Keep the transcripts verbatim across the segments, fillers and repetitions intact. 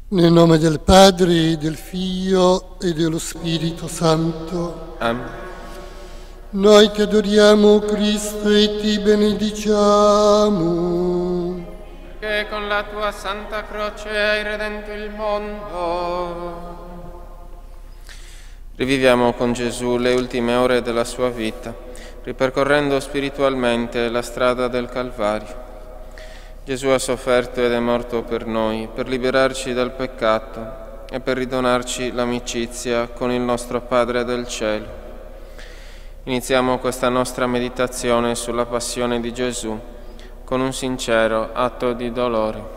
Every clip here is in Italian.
Nel nome del Padre, del Figlio e dello Spirito Santo. Amen. Noi ti adoriamo, Cristo, e ti benediciamo. Che con la tua santa croce hai redento il mondo. Riviviamo con Gesù le ultime ore della sua vita, ripercorrendo spiritualmente la strada del Calvario. Gesù ha sofferto ed è morto per noi, per liberarci dal peccato e per ridonarci l'amicizia con il nostro Padre del Cielo. Iniziamo questa nostra meditazione sulla passione di Gesù con un sincero atto di dolore.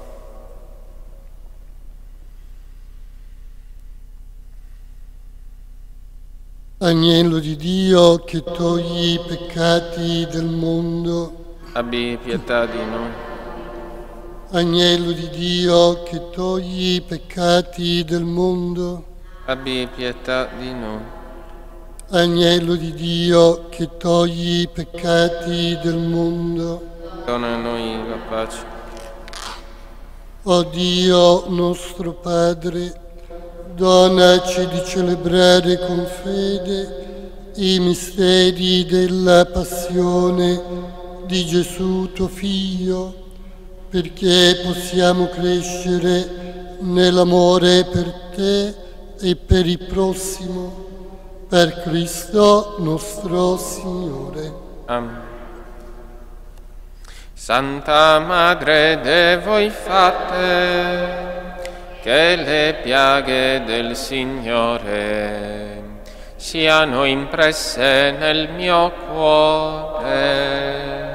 Agnello di Dio che togli i peccati del mondo. Abbi pietà di noi. Agnello di Dio che togli i peccati del mondo. Abbi pietà di noi. Agnello di Dio che togli i peccati del mondo. Dona a noi la pace. O Dio nostro Padre, donaci di celebrare con fede i misteri della passione di Gesù tuo Figlio, perché possiamo crescere nell'amore per te e per il prossimo, per Cristo nostro Signore. Amen. Santa Madre de voi fate, che le piaghe del Signore siano impresse nel mio cuore.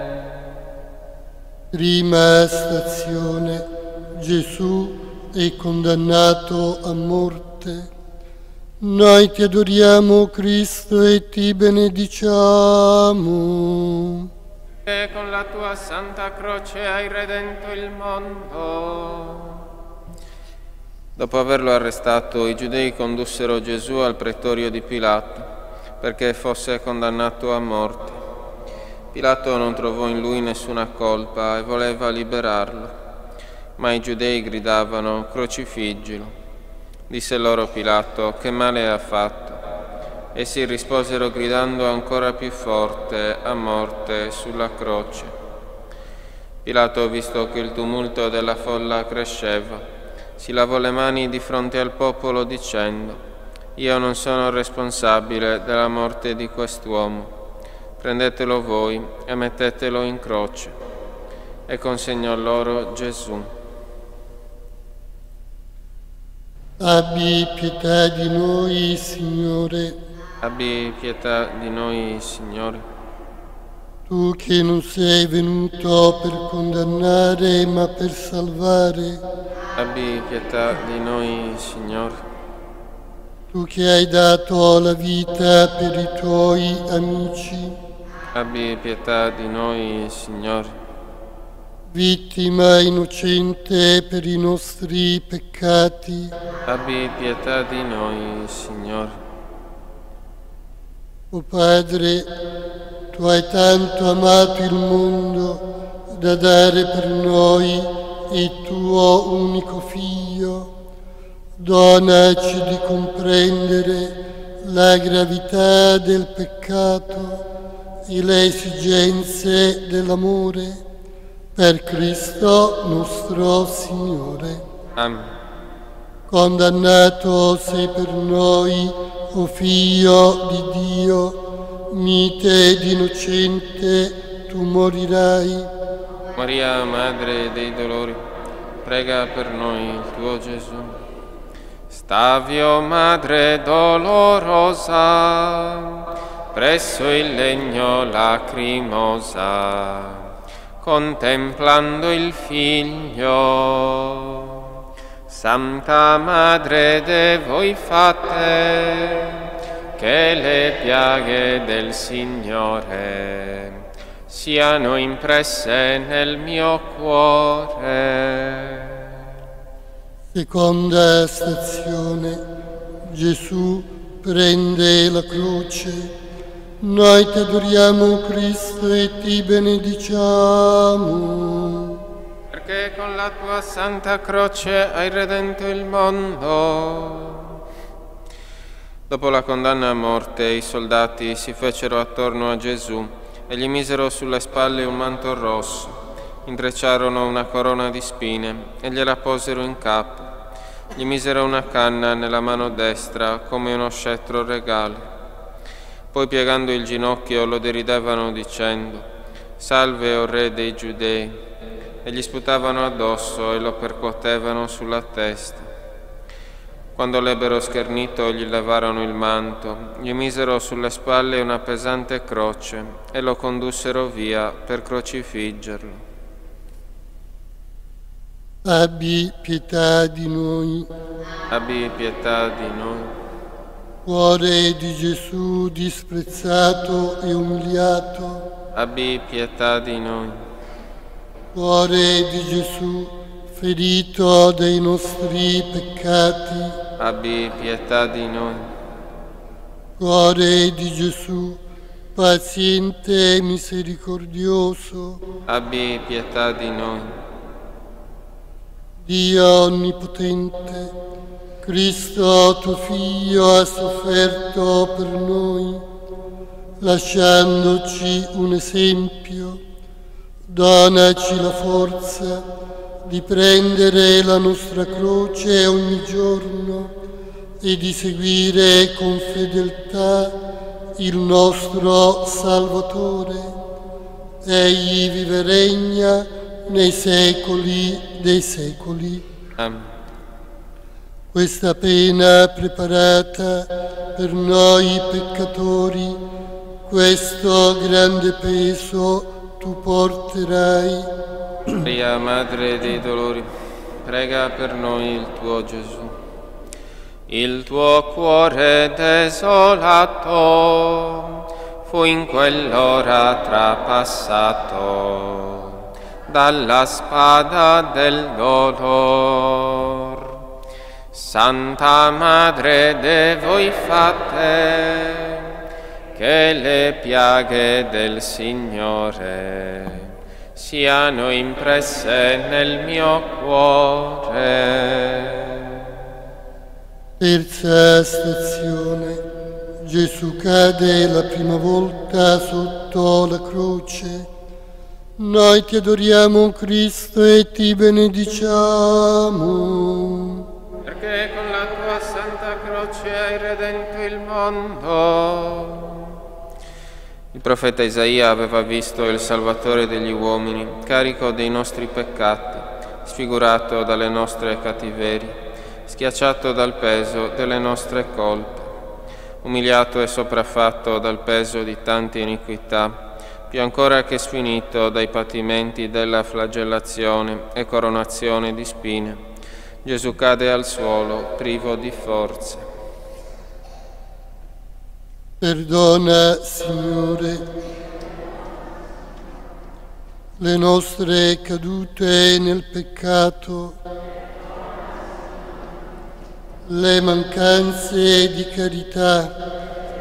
Prima stazione, Gesù è condannato a morte. Noi ti adoriamo, Cristo, e ti benediciamo. E con la tua santa croce hai redento il mondo. Dopo averlo arrestato, i giudei condussero Gesù al pretorio di Pilato perché fosse condannato a morte. Pilato non trovò in lui nessuna colpa e voleva liberarlo, ma i giudei gridavano: crocifiggilo. Disse loro Pilato: che male ha fatto? Essi risposero gridando ancora più forte: a morte sulla croce. Pilato, visto che il tumulto della folla cresceva, si lavò le mani di fronte al popolo dicendo: io non sono responsabile della morte di quest'uomo. Prendetelo voi e mettetelo in croce. E consegnò loro Gesù. Abbi pietà di noi, Signore. Abbi pietà di noi, Signore. Tu che non sei venuto per condannare, ma per salvare. Abbi pietà di noi, Signore. Tu che hai dato la vita per i tuoi amici. Abbi pietà di noi, Signore. Vittima innocente per i nostri peccati. Abbi pietà di noi, Signore. O Padre, tu hai tanto amato il mondo da dare per noi il tuo unico Figlio. Donaci di comprendere la gravità del peccato e le esigenze dell'amore, per Cristo nostro Signore. Amen. Condannato sei per noi, o Figlio di Dio, mite ed innocente tu morirai. Maria, Madre dei dolori, prega per noi il tuo Gesù. Stavio, Madre dolorosa, presso il legno lacrimosa, contemplando il Figlio. Santa Madre de voi fate, che le piaghe del Signore siano impresse nel mio cuore. Seconda stazione, Gesù prende la croce. Noi ti adoriamo, Cristo, e ti benediciamo. perché con la tua santa croce hai redento il mondo. Dopo la condanna a morte, i soldati si fecero attorno a Gesù e gli misero sulle spalle un manto rosso, intrecciarono una corona di spine e gliela posero in capo. Gli misero una canna nella mano destra come uno scettro regale. Poi, piegando il ginocchio, lo deridevano dicendo: «Salve, o Re dei Giudei!» e gli sputavano addosso e lo percuotevano sulla testa. Quando l'ebbero schernito, gli levarono il manto, gli misero sulle spalle una pesante croce e lo condussero via per crocifiggerlo. Abbi pietà di noi. Abbi pietà di noi. Cuore di Gesù disprezzato e umiliato. Abbi pietà di noi. Cuore di Gesù ferito dai nostri peccati. Abbi pietà di noi. Cuore di Gesù paziente e misericordioso. Abbi pietà di noi. Dio onnipotente, Cristo tuo Figlio ha sofferto per noi, lasciandoci un esempio. Donaci la forza di prendere la nostra croce ogni giorno e di seguire con fedeltà il nostro Salvatore. Egli vive e regna nei secoli dei secoli. Amen. Questa pena preparata per noi peccatori, questo grande peso tu porterai. Maria, Madre dei Dolori, prega per noi il tuo Gesù. Il tuo cuore desolato fu in quell'ora trapassato dalla spada del dolor. Santa Madre de voi fate, che le piaghe del Signore siano impresse nel mio cuore. Terza stazione. Gesù cade la prima volta sotto la croce. Noi ti adoriamo, Cristo, e ti benediciamo. Perché con la tua santa croce hai redento il mondo. Il profeta Isaia aveva visto il Salvatore degli uomini, carico dei nostri peccati, sfigurato dalle nostre cattiverie, schiacciato dal peso delle nostre colpe, umiliato e sopraffatto dal peso di tante iniquità, più ancora che sfinito dai patimenti della flagellazione e coronazione di spine. Gesù cade al suolo, privo di forze. Perdona, Signore, le nostre cadute nel peccato, le mancanze di carità,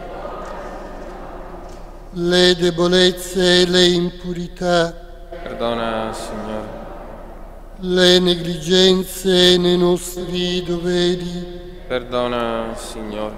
le debolezze e le impurità, Perdona, Signore, le negligenze nei nostri doveri. Perdona, Signore.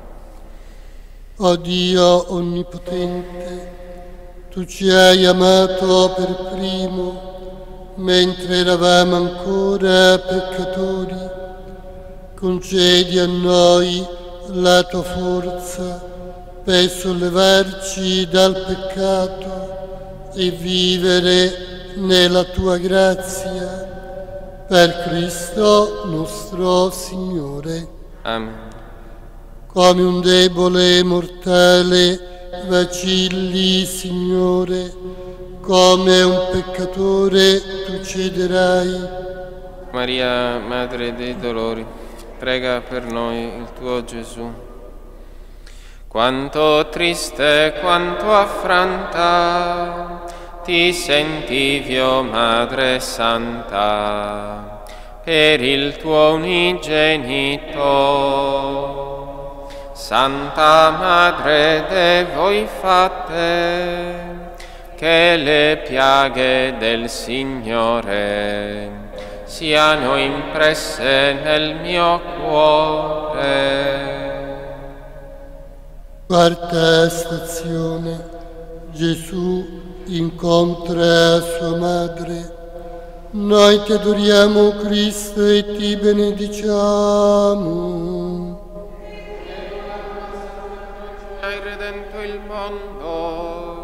O Dio onnipotente, tu ci hai amato per primo, mentre eravamo ancora peccatori. Concedi a noi la tua forza per sollevarci dal peccato e vivere nella tua grazia, per Cristo nostro Signore. Amen. Come un debole mortale vacilli, Signore, come un peccatore tu cederai. Maria, Madre dei Dolori, prega per noi il tuo Gesù. Quanto triste, quanto affranta ti sentivi, o Madre Santa, per il tuo unigenito. Santa Madre de voi fate, che le piaghe del Signore siano impresse nel mio cuore. Quarta stazione. Gesù incontra sua madre. Noi ti adoriamo, Cristo, e ti benediciamo. Hai redento il mondo.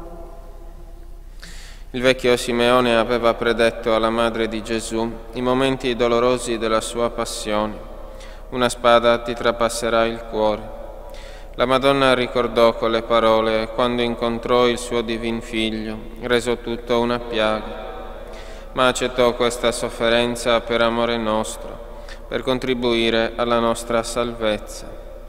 Il vecchio Simeone aveva predetto alla madre di Gesù i momenti dolorosi della sua passione. Una spada ti trapasserà il cuore. La Madonna ricordò quelle parole quando incontrò il suo divin Figlio, reso tutto una piaga. Ma accettò questa sofferenza per amore nostro, per contribuire alla nostra salvezza.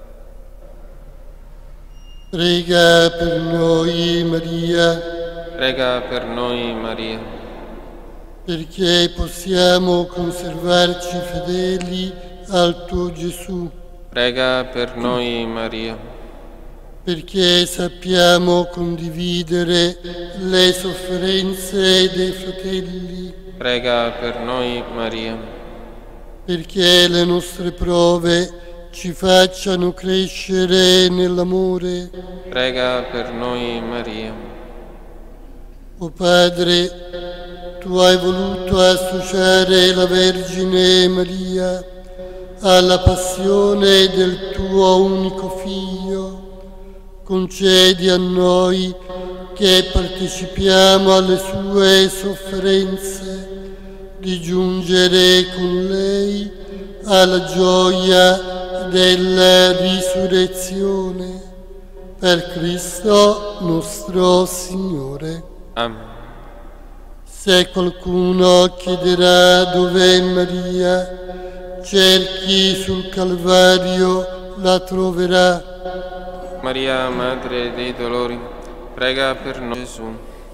Prega per noi, Maria, Prega per noi, Maria, perché possiamo conservarci fedeli al tuo Gesù, prega per noi, Maria, perché sappiamo condividere le sofferenze dei fratelli, prega per noi, Maria, perché le nostre prove ci facciano crescere nell'amore. prega per noi, Maria, O Padre, tu hai voluto associare la Vergine Maria alla passione del tuo unico Figlio. Concedi a noi che partecipiamo alle sue sofferenze di giungere con lei alla gioia della risurrezione. Per Cristo nostro Signore. Amen. Se qualcuno chiederà dov'è Maria, cerchi sul Calvario, la troverà. Maria, Madre dei dolori, prega per noi, Gesù.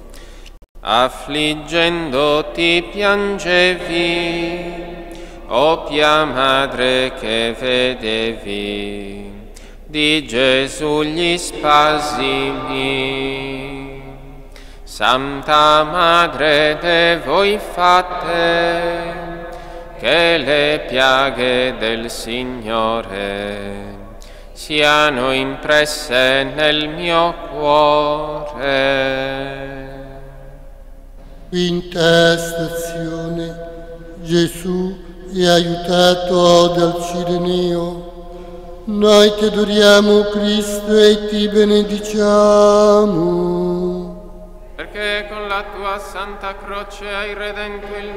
Affliggendoti piangevi, o Pia Madre che vedevi, di Gesù gli spasimi. Santa Madre de voi fatte, che le piaghe del Signore siano impresse nel mio cuore. Quinta stazione. Gesù è aiutato dal Cireneo. Noi ti adoriamo, Cristo, e ti benediciamo. Perché con la tua Santa Croce hai redento il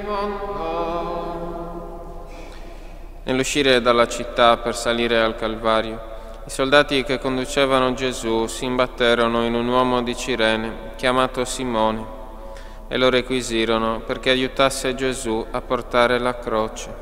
mondo. Nell'uscire dalla città per salire al Calvario, i soldati che conducevano Gesù si imbatterono in un uomo di Cirene chiamato Simone e lo requisirono perché aiutasse Gesù a portare la croce.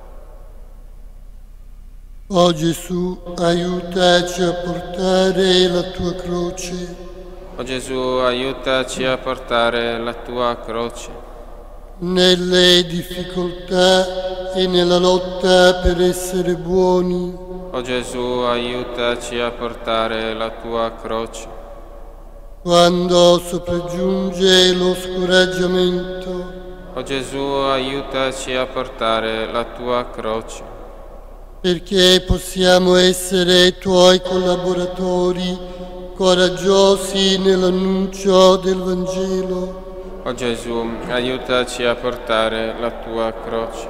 O Gesù, aiutaci a portare la tua croce. O Gesù, aiutaci a portare la tua croce. Nelle difficoltà e nella lotta per essere buoni. O Gesù, aiutaci a portare la tua croce. Quando sopraggiunge lo scoraggiamento. O Gesù, aiutaci a portare la tua croce. Perché possiamo essere tuoi collaboratori, coraggiosi nell'annuncio del Vangelo. O Gesù, aiutaci a portare la tua croce.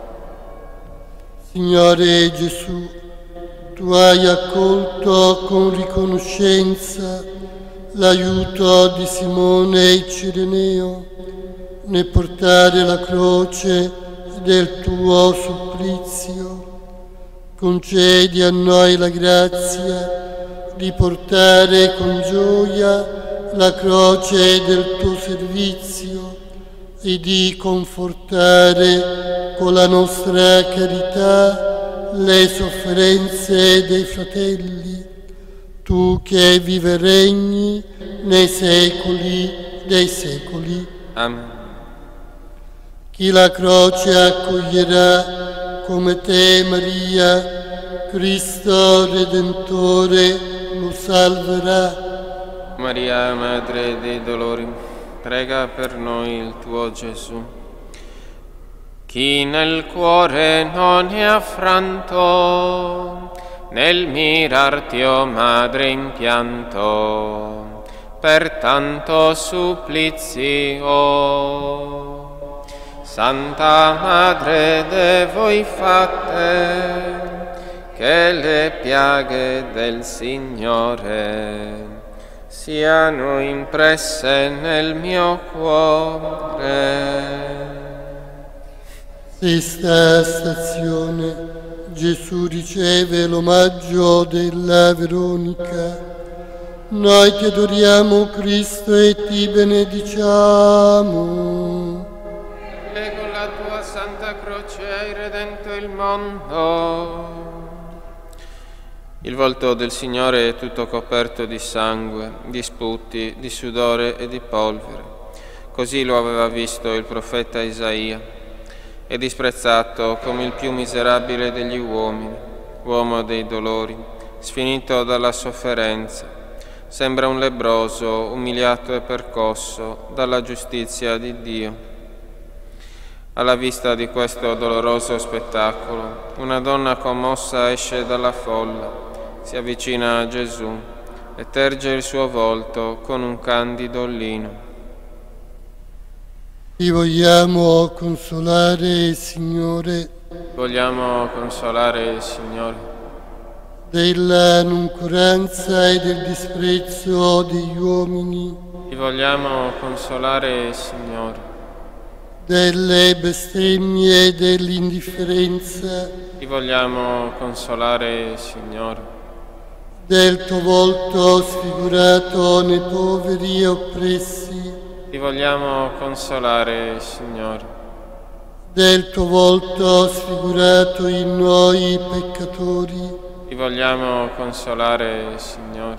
Signore Gesù, tu hai accolto con riconoscenza l'aiuto di Simone il Cireneo nel portare la croce del tuo supplizio. Concedi a noi la grazia di portare con gioia la croce del tuo servizio e di confortare con la nostra carità le sofferenze dei fratelli, tu che vivi e regni nei secoli dei secoli. Amen. Chi la croce accoglierà come te, Maria, Cristo Redentore lo salverà. Maria, Madre dei dolori, prega per noi il tuo Gesù. Chi nel cuore non è affranto, nel mirarti, o Madre, in pianto, per tanto supplizio. Santa Madre de voi fatte, che le piaghe del Signore siano impresse nel mio cuore. Sesta stazione. Gesù riceve l'omaggio della Veronica. Noi ti adoriamo, Cristo, e ti benediciamo. E con la tua Santa Croce hai redento il mondo. Il volto del Signore è tutto coperto di sangue, di sputi, di sudore e di polvere. Così lo aveva visto il profeta Isaia. È disprezzato come il più miserabile degli uomini, uomo dei dolori, sfinito dalla sofferenza. Sembra un lebbroso, umiliato e percosso dalla giustizia di Dio. Alla vista di questo doloroso spettacolo, una donna commossa esce dalla folla, si avvicina a Gesù e terge il suo volto con un candido lino. Ti vogliamo consolare, Signore, Vogliamo consolare, Signore, della noncuranza e del disprezzo degli uomini, Ti vogliamo consolare, Signore, delle bestemmie e dell'indifferenza, Ti vogliamo consolare, Signore, del tuo volto sfigurato nei poveri e oppressi, Ti vogliamo consolare, Signore, del tuo volto sfigurato in noi peccatori. Ti vogliamo consolare, Signore.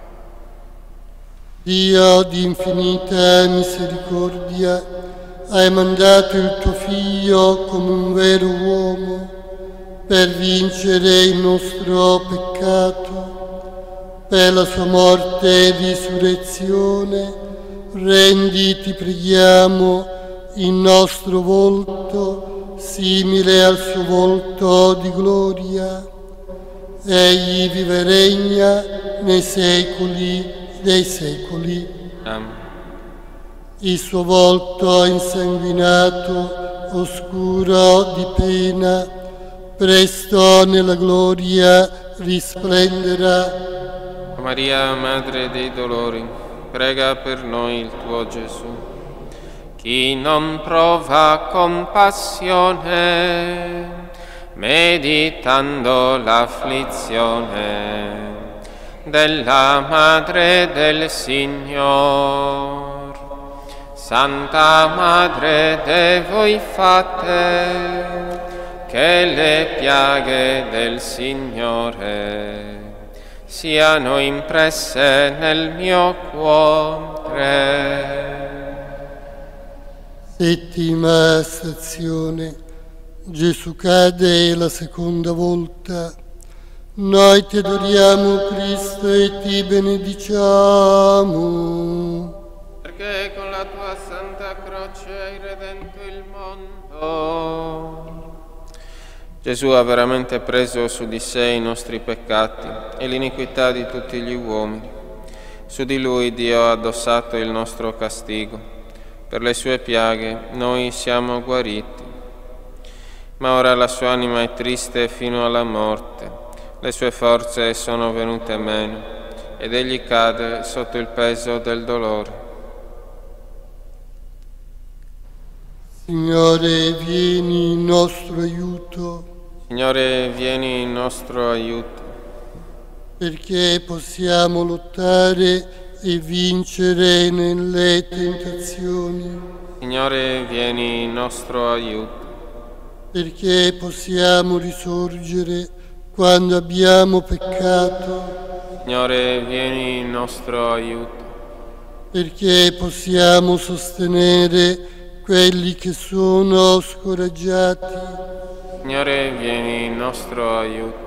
Dio di infinita misericordia, hai mandato il tuo Figlio come un vero uomo per vincere il nostro peccato. Per la sua morte e risurrezione, rendi, ti preghiamo, il nostro volto simile al suo volto di gloria. Egli vive e regna nei secoli dei secoli. Amen. Il suo volto insanguinato, oscuro di pena, presto nella gloria risplenderà. Maria, Madre dei dolori, prega per noi il tuo Gesù. Chi non prova compassione, meditando l'afflizione della Madre del Signor, Santa Madre de voi fatte, che le piaghe del Signore siano impresse nel mio cuore. Settima stazione. Gesù cade la seconda volta. Noi ti adoriamo, Cristo, e ti benediciamo. Perché con la tua Santa Croce hai redento il mondo. Gesù ha veramente preso su di sé i nostri peccati e l'iniquità di tutti gli uomini. Su di Lui Dio ha addossato il nostro castigo. Per le sue piaghe noi siamo guariti. Ma ora la sua anima è triste fino alla morte. Le sue forze sono venute meno ed egli cade sotto il peso del dolore. Signore, vieni in nostro aiuto. Signore, vieni in nostro aiuto, perché possiamo lottare e vincere nelle tentazioni. Signore, vieni in nostro aiuto, perché possiamo risorgere quando abbiamo peccato. Signore, vieni in nostro aiuto, perché possiamo sostenere quelli che sono scoraggiati. Signore, vieni in nostro aiuto.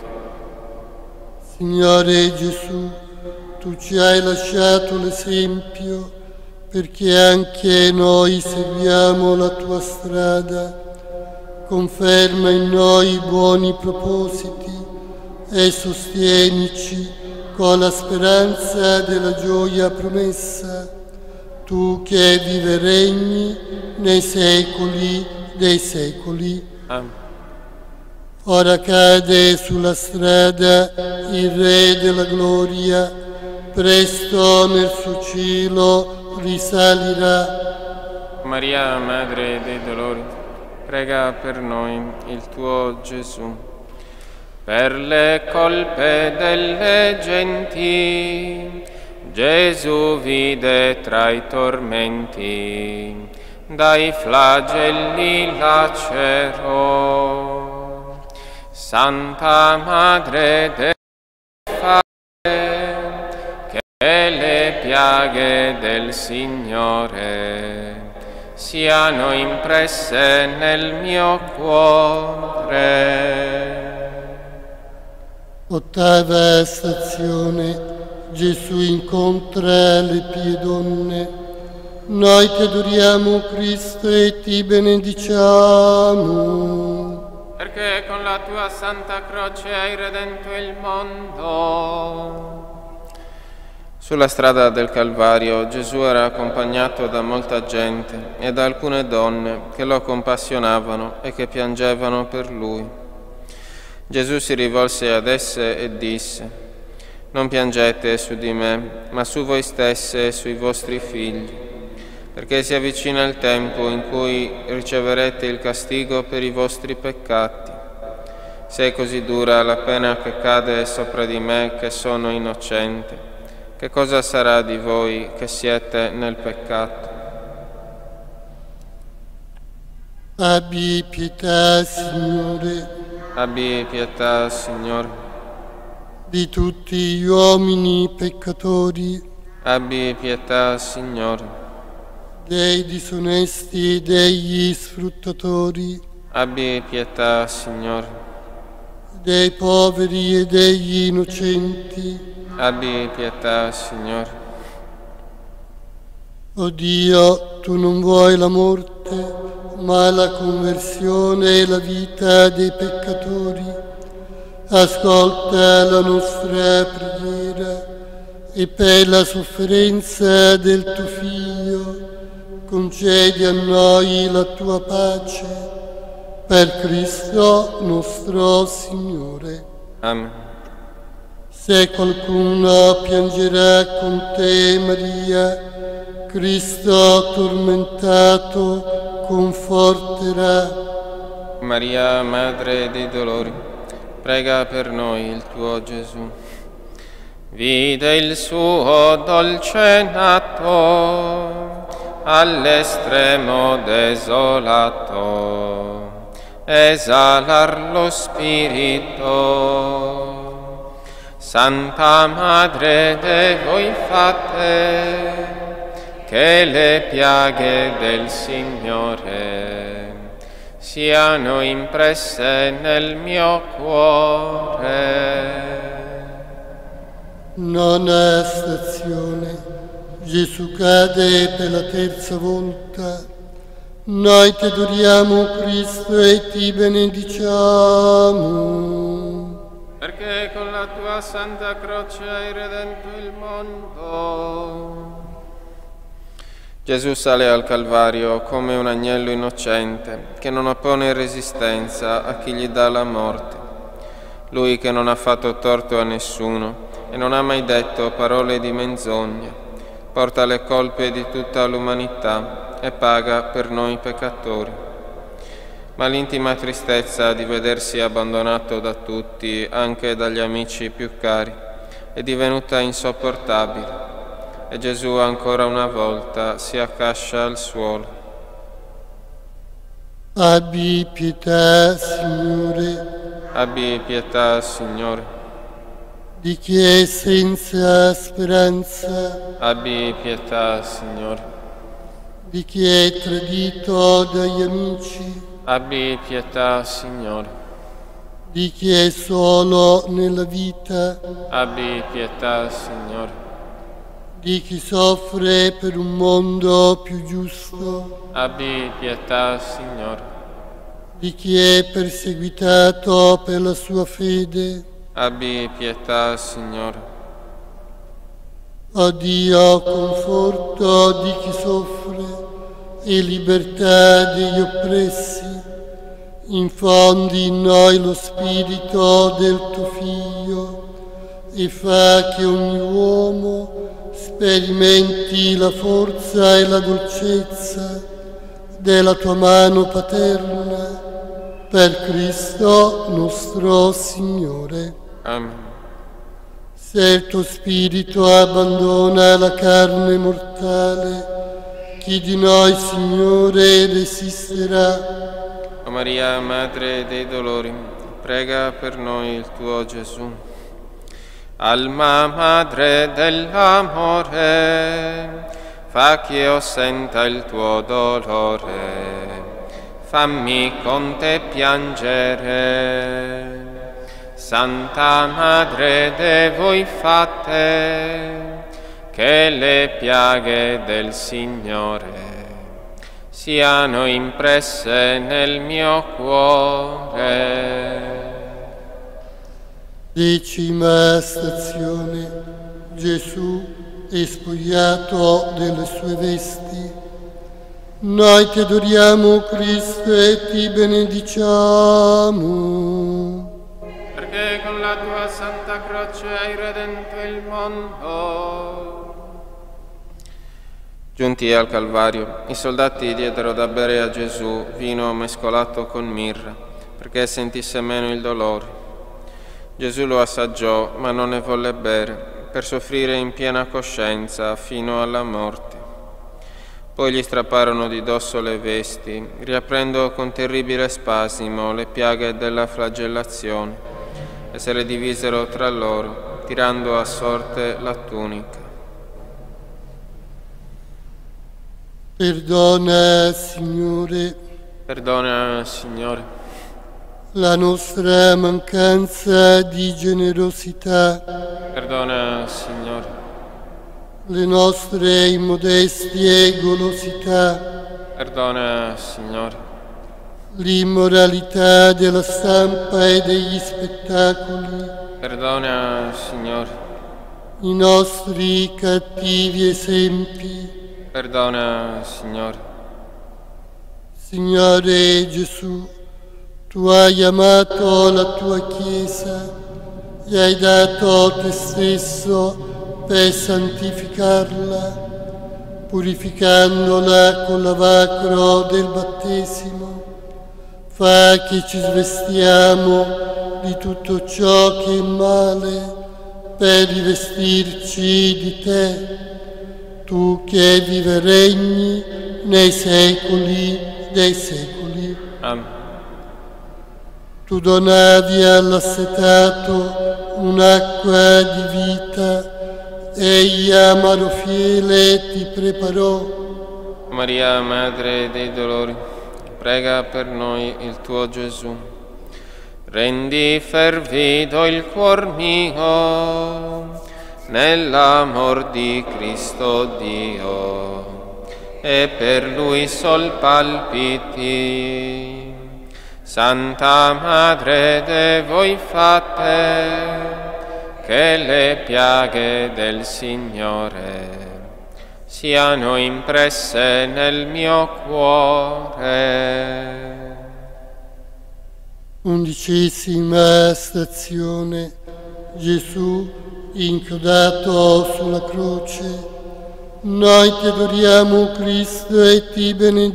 Signore Gesù, tu ci hai lasciato l'esempio perché anche noi seguiamo la tua strada. Conferma in noi i buoni propositi e sostienici con la speranza della gioia promessa, tu che vive e regni nei secoli dei secoli. Amen. Ora cade sulla strada il Re della gloria, presto nel suo cielo risalirà. Maria, Madre dei Dolori, prega per noi il tuo Gesù. Per le colpe delle genti, Gesù vide tra i tormenti, dai flagelli lacerò. Santa Madre del Padre, che le piaghe del Signore siano impresse nel mio cuore. Ottava stazione. Gesù incontra le pie donne. Noi ti adoriamo, Cristo, e ti benediciamo. Perché con la tua santa croce hai redento il mondo. Sulla strada del Calvario Gesù era accompagnato da molta gente e da alcune donne che lo compassionavano e che piangevano per lui. Gesù si rivolse ad esse e disse: non piangete su di me, ma su voi stesse e sui vostri figli, perché si avvicina il tempo in cui riceverete il castigo per i vostri peccati. Se è così dura la pena che cade sopra di me, che sono innocente, che cosa sarà di voi che siete nel peccato? Abbi pietà, Signore. Abbi pietà, Signore. Di tutti gli uomini peccatori. Abbi pietà, Signore. Dei disonesti e degli sfruttatori. Abbi pietà, Signore. Dei poveri e degli innocenti. Abbi pietà, Signore. O Dio, tu non vuoi la morte, ma la conversione e la vita dei peccatori. Ascolta la nostra preghiera e per la sofferenza del tuo Figlio concedi a noi la tua pace, per Cristo nostro Signore. Amen. Se qualcuno piangerà con te, Maria, Cristo tormentato conforterà. Maria, Madre dei Dolori, prega per noi il tuo Gesù. Vide il suo dolce nato all'estremo desolato esalar lo spirito. Santa Madre de voi fate che le piaghe del Signore siano impresse nel mio cuore. Nona stazione. Gesù cade per la terza volta. Noi ti adoriamo, Cristo, e ti benediciamo. Perché con la tua santa croce hai redento il mondo. Gesù sale al Calvario come un agnello innocente che non oppone resistenza a chi gli dà la morte. Lui che non ha fatto torto a nessuno e non ha mai detto parole di menzogna, porta le colpe di tutta l'umanità e paga per noi peccatori. Ma l'intima tristezza di vedersi abbandonato da tutti, anche dagli amici più cari, è divenuta insopportabile. E Gesù ancora una volta si accascia al suolo. Abbi pietà, Signore. Abbi pietà, Signore. Di chi è senza speranza. Abbi pietà, Signore. Di chi è tradito dagli amici. Abbi pietà, Signore. Di chi è solo nella vita. Abbi pietà, Signore. di chi soffre per un mondo più giusto, abbi pietà, Signore. di chi è perseguitato per la sua fede, Abbi pietà, Signore. o Dio, conforto di chi soffre e libertà degli oppressi, infondi in noi lo spirito del tuo Figlio e fa che ogni uomo sperimenti la forza e la dolcezza della tua mano paterna, per Cristo nostro Signore. Amen. Se il tuo spirito abbandona la carne mortale, chi di noi, Signore, resisterà? O Maria, Madre dei dolori, prega per noi il tuo Gesù. Alma madre dell'amore, fa che io senta il tuo dolore, fammi con te piangere. Santa Madre de voi fatte, che le piaghe del Signore siano impresse nel mio cuore. Decima stazione. Gesù è spogliato delle sue vesti. Noi ti adoriamo, Cristo, e ti benediciamo. Perché con la tua santa croce hai redento il mondo. Giunti al Calvario, i soldati diedero da bere a Gesù vino mescolato con mirra, perché sentisse meno il dolore. Gesù lo assaggiò, ma non ne volle bere, per soffrire in piena coscienza fino alla morte. Poi gli strapparono di dosso le vesti, riaprendo con terribile spasimo le piaghe della flagellazione, e se le divisero tra loro, tirando a sorte la tunica. Perdona, Signore, Perdona, Signore, la nostra mancanza di generosità, perdona, Signore, le nostre immodestie golosità, perdona, Signore, l'immoralità della stampa e degli spettacoli, perdona, Signore, i nostri cattivi esempi. Perdona, Signore. Signore Gesù, tu hai amato la tua Chiesa e hai dato te stesso per santificarla, purificandola col lavacro del battesimo. Fa che ci svestiamo di tutto ciò che è male per rivestirci di te, tu che vive e regni nei secoli dei secoli. Amen. Tu donavi all'assetato un'acqua di vita, egli amaro fiele ti preparò. Maria, Madre dei dolori, prega per noi il tuo Gesù. Rendi fervido il cuor mio nell'amor di Cristo Dio, e per Lui sol palpiti. Santa Madre de voi fatte, che le piaghe del Signore siano impresse nel mio cuore. Undicesima stazione. Gesù inchiodato sulla croce. Noi ti adoriamo, Cristo, e ti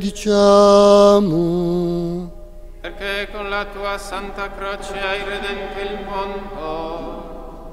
benediciamo. Perché con la tua santa croce hai redento il mondo.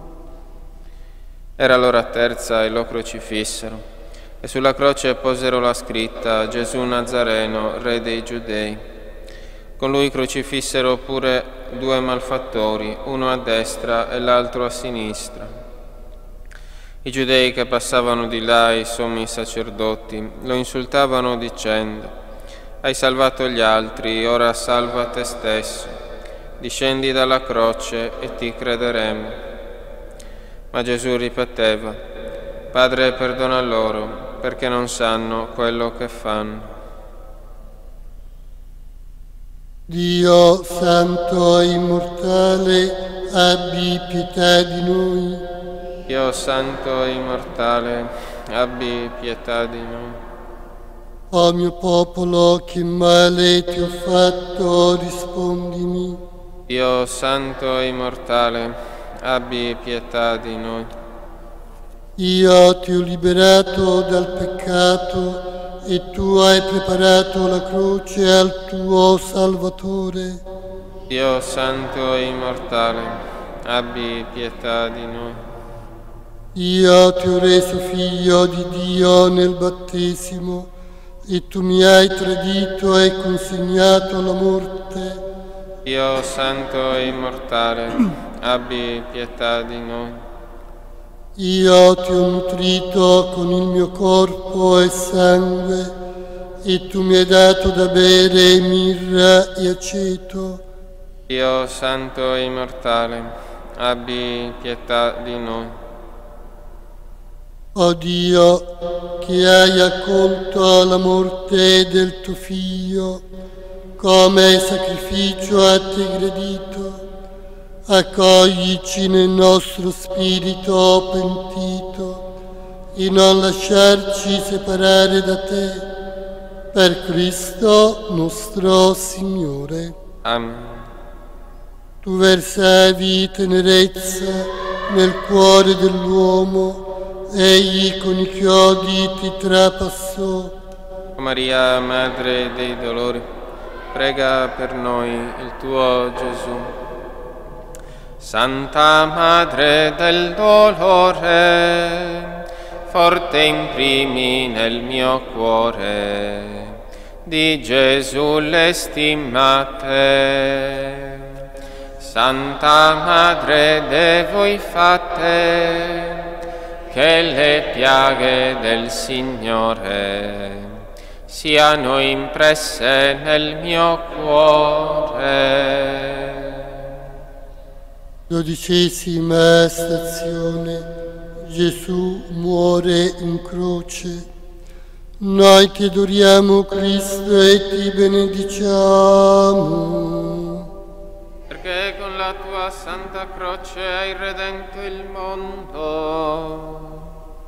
Era l'ora terza e lo crocifissero, e sulla croce posero la scritta: Gesù Nazareno, Re dei Giudei. Con lui crocifissero pure due malfattori, uno a destra e l'altro a sinistra. I giudei che passavano di là, i sommi sacerdoti, lo insultavano dicendo: hai salvato gli altri, ora salva te stesso. Discendi dalla croce e ti crederemo. Ma Gesù ripeteva: Padre, perdona loro, perché non sanno quello che fanno. Dio santo e immortale, abbi pietà di noi. Dio santo e immortale, abbi pietà di noi. O mio popolo, che male ti ho fatto, rispondimi. Dio santo e immortale, abbi pietà di noi. Io ti ho liberato dal peccato e tu hai preparato la croce al tuo Salvatore. Dio santo e immortale, abbi pietà di noi. Io ti ho reso figlio di Dio nel battesimo e tu mi hai tradito e consegnato alla morte. Dio santo e immortale, abbi pietà di noi. Io ti ho nutrito con il mio corpo e sangue e tu mi hai dato da bere mirra e aceto. Dio santo e immortale, abbi pietà di noi. O Dio, che hai accolto la morte del tuo Figlio come sacrificio a te gradito, accoglici nel nostro spirito pentito e non lasciarci separare da te, per Cristo nostro Signore. Amen. Tu versavi tenerezza nel cuore dell'uomo, egli con i chiodi ti trapassò. Maria, Madre dei dolori, prega per noi il tuo Gesù. Santa Madre del dolore, forte imprimi nel mio cuore, di Gesù le stimate. Santa Madre de voi fatte, che le piaghe del Signore siano impresse nel mio cuore. Dodicesima stazione. Gesù muore in croce. Noi ti adoriamo, Cristo, e ti benediciamo. Perché con la tua santa croce hai redento il mondo.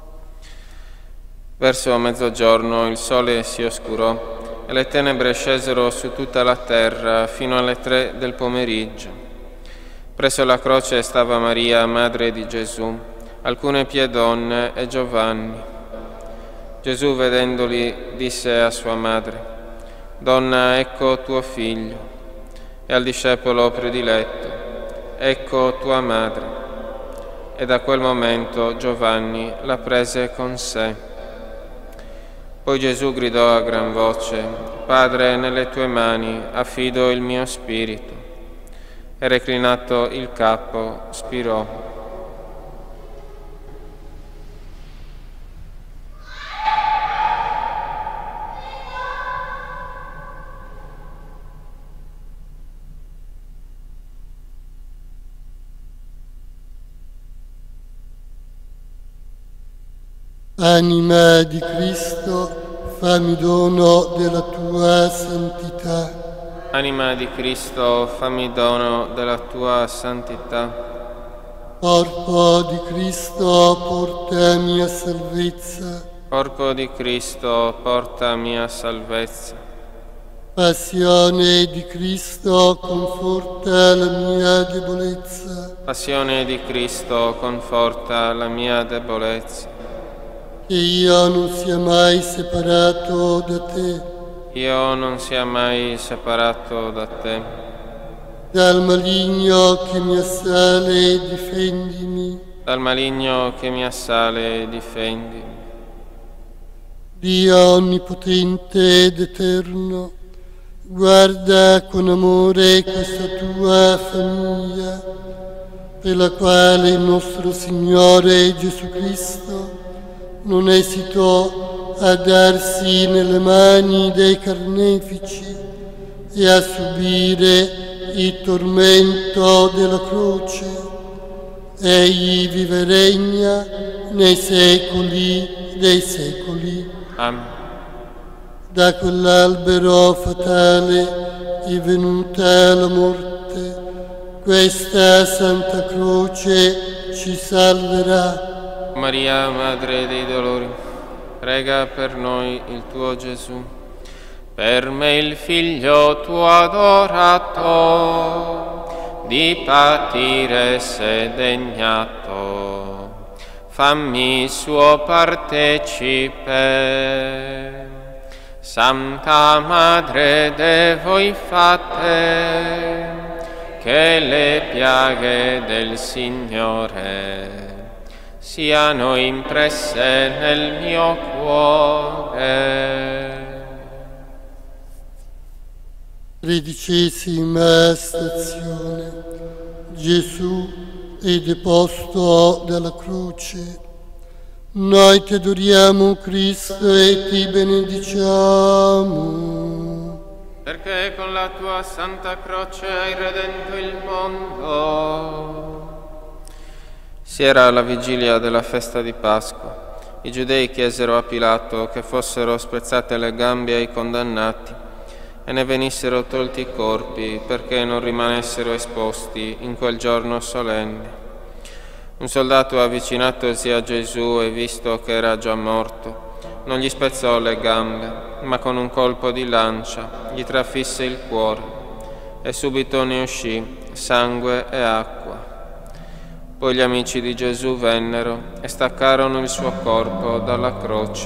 Verso mezzogiorno il sole si oscurò e le tenebre scesero su tutta la terra fino alle tre del pomeriggio. Presso la croce stava Maria, madre di Gesù, alcune piedonne e Giovanni. Gesù, vedendoli, disse a sua madre: «Donna, ecco tuo figlio», e al discepolo prediletto: «Ecco tua madre». E da quel momento Giovanni la prese con sé. Poi Gesù gridò a gran voce: «Padre, nelle tue mani affido il mio spirito». E reclinato il capo, spirò. Anima di Cristo, fammi dono della tua santità. Anima di Cristo, fammi dono della tua santità. Corpo di Cristo, portami a salvezza. Corpo di Cristo, portami a salvezza. Passione di Cristo, conforta la mia debolezza. Passione di Cristo, conforta la mia debolezza. Che io non sia mai separato da te. Io non sia mai separato da te. Dal maligno che mi assale, difendimi. Dal maligno che mi assale, difendimi. Dio onnipotente ed eterno, guarda con amore questa tua famiglia, per la quale il nostro Signore Gesù Cristo non esitò a darsi nelle mani dei carnefici e a subire il tormento della croce. Egli vive e regna nei secoli dei secoli. Amen. Da quell'albero fatale è venuta la morte, questa Santa Croce ci salverà. Maria, Madre dei Dolori, prega per noi il tuo Gesù. Per me il Figlio tuo adorato, di patire s'è degnato, fammi suo partecipe. Santa Madre de voi fate, che le piaghe del Signore siano impresse nel mio cuore. Tredicesima stazione. Gesù è deposto dalla croce. Noi ti adoriamo, Cristo, e ti benediciamo. Perché con la tua Santa Croce hai redento il mondo. Si era alla vigilia della festa di Pasqua. I giudei chiesero a Pilato che fossero spezzate le gambe ai condannati e ne venissero tolti i corpi perché non rimanessero esposti in quel giorno solenne. Un soldato avvicinatosi a Gesù e visto che era già morto, non gli spezzò le gambe, ma con un colpo di lancia gli trafisse il cuore e subito ne uscì sangue e acqua. Poi gli amici di Gesù vennero e staccarono il suo corpo dalla croce.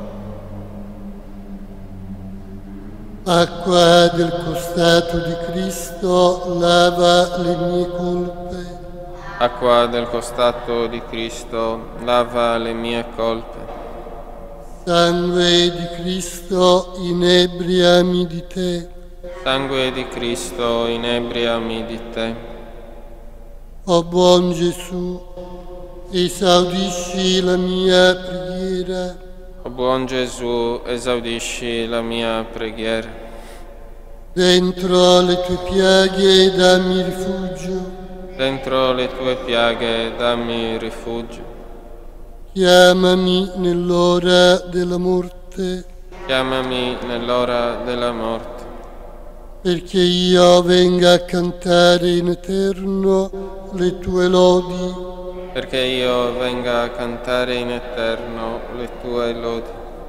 Acqua del costato di Cristo lava le mie colpe. Acqua del costato di Cristo lava le mie colpe. Sangue di Cristo inebriami di te. Sangue di Cristo inebriami di te. O buon Gesù, esaudisci la mia preghiera. O buon Gesù, esaudisci la mia preghiera. Dentro le tue piaghe dammi rifugio. Dentro le tue piaghe dammi rifugio. Chiamami nell'ora della morte. Chiamami nell'ora della morte. Perché io venga a cantare in eterno le tue lodi. Perché io venga a cantare in eterno le tue lodi.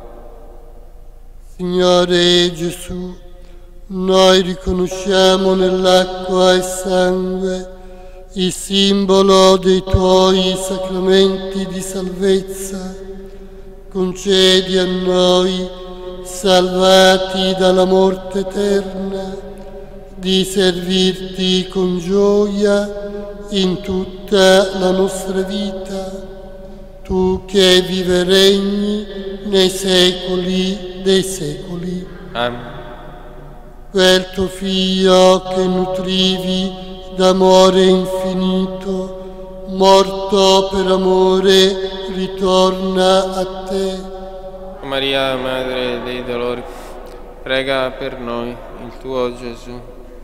Signore Gesù, noi riconosciamo nell'acqua e sangue il simbolo dei tuoi sacramenti di salvezza. Concedi a noi, salvati dalla morte eterna, di servirti con gioia in tutta la nostra vita, tu che vive e regni nei secoli dei secoli. Amen. Quel tuo Figlio che nutrivi d'amore infinito, morto per amore, ritorna a te. Maria, Madre dei Dolori, prega per noi il tuo Gesù.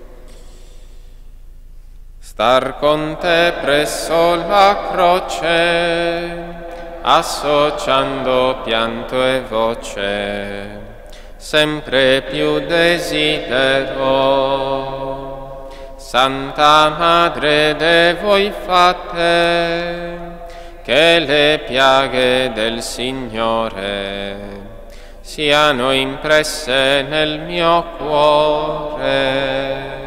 Star con te presso la croce, associando pianto e voce, sempre più desidero. Santa Madre de voi fate, che le piaghe del Signore siano impresse nel mio cuore.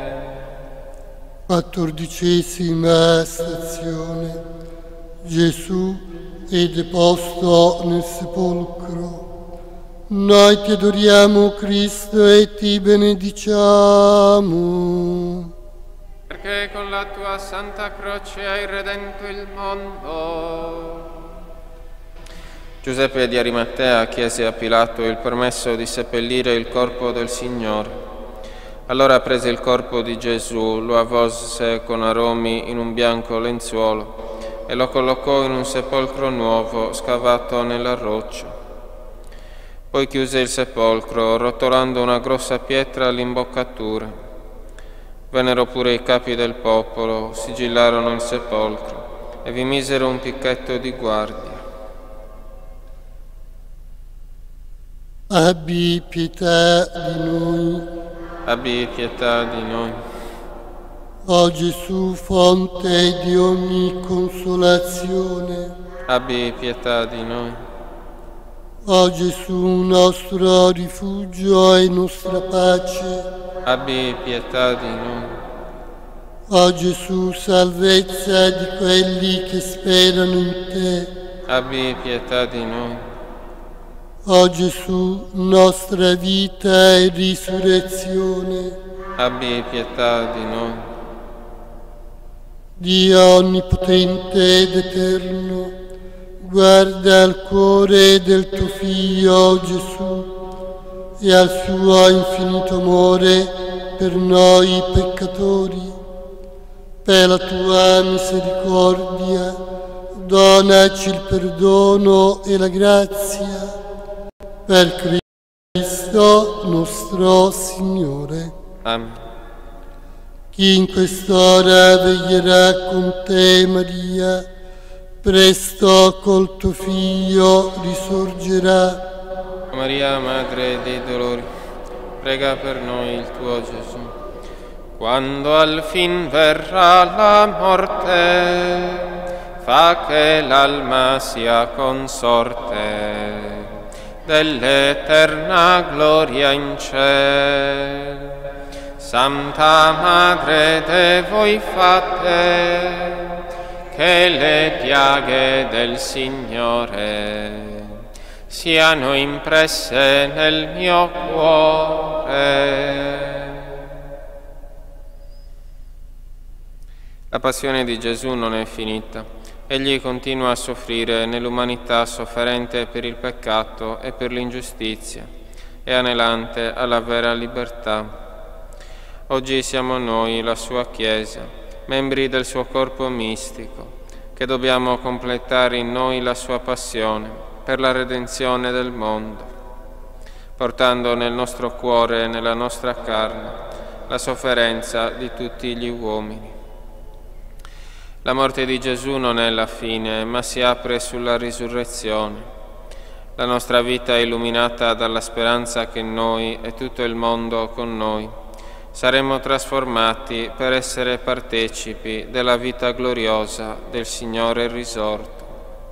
Quattordicesima stazione. Gesù è deposto nel sepolcro. Noi ti adoriamo, Cristo, e ti benediciamo. Perché con la tua Santa Croce hai redento il mondo. Giuseppe di Arimatea chiese a Pilato il permesso di seppellire il corpo del Signore. Allora prese il corpo di Gesù, lo avvolse con aromi in un bianco lenzuolo e lo collocò in un sepolcro nuovo scavato nella roccia. Poi chiuse il sepolcro, rotolando una grossa pietra all'imboccatura. Vennero pure i capi del popolo, sigillarono il sepolcro e vi misero un picchetto di guardia. Abbi pietà di noi. Abbi pietà di noi. O Gesù, fonte di ogni consolazione. Abbi pietà di noi. O Gesù, nostro rifugio e nostra pace. Abbi pietà di noi. O Gesù, salvezza di quelli che sperano in te. Abbi pietà di noi. O Gesù, nostra vita e risurrezione. Abbi pietà di noi. Dio onnipotente ed eterno, guarda al cuore del tuo Figlio Gesù e al suo infinito amore per noi peccatori. Per la tua misericordia, donaci il perdono e la grazia. Per Cristo nostro Signore. Amen. Chi in quest'ora veglierà con te, Maria, presto col tuo Figlio risorgerà. Maria, Madre dei dolori, prega per noi il tuo Gesù. Quando al fin verrà la morte, fa che l'alma sia consorte dell'eterna gloria in ciel. Santa Madre de voi fate, che le piaghe del Signore siano impresse nel mio cuore. La passione di Gesù non è finita. Egli continua a soffrire nell'umanità sofferente per il peccato e per l'ingiustizia e anelante alla vera libertà. Oggi siamo noi, la sua Chiesa, membri del suo corpo mistico, che dobbiamo completare in noi la sua passione per la redenzione del mondo, portando nel nostro cuore e nella nostra carne la sofferenza di tutti gli uomini. La morte di Gesù non è la fine, ma si apre sulla risurrezione. La nostra vita è illuminata dalla speranza che noi e tutto il mondo con noi saremo trasformati per essere partecipi della vita gloriosa del Signore risorto.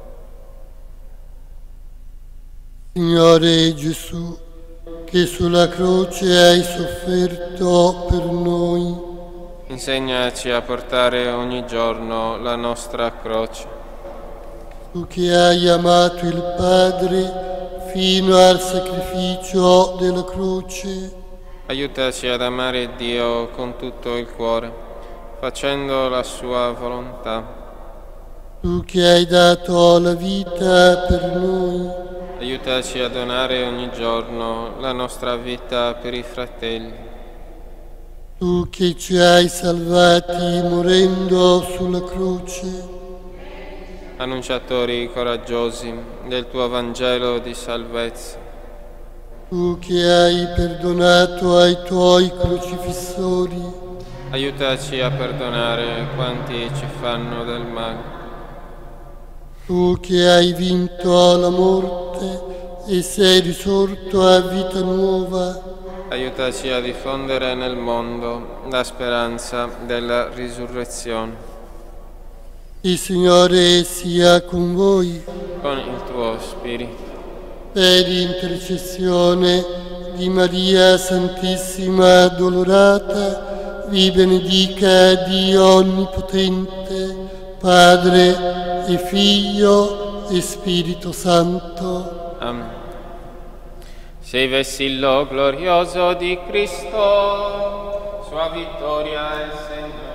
Signore Gesù, che sulla croce hai sofferto per noi, insegnaci a portare ogni giorno la nostra croce. Tu che hai amato il Padre fino al sacrificio della croce, aiutaci ad amare Dio con tutto il cuore, facendo la sua volontà. Tu che hai dato la vita per noi, aiutaci a donare ogni giorno la nostra vita per i fratelli. Tu che ci hai salvati morendo sulla croce, annunciatori coraggiosi del tuo Vangelo di salvezza. Tu che hai perdonato ai tuoi crocifissori, aiutaci a perdonare quanti ci fanno del male. Tu che hai vinto la morte e sei risorto a vita nuova, aiutaci a diffondere nel mondo la speranza della risurrezione. Il Signore sia con voi. Con il tuo spirito. Per intercessione di Maria Santissima Addolorata, vi benedica Dio Onnipotente, Padre e Figlio e Spirito Santo. Amen. Sei vessillo glorioso di Cristo, sua vittoria è sempre.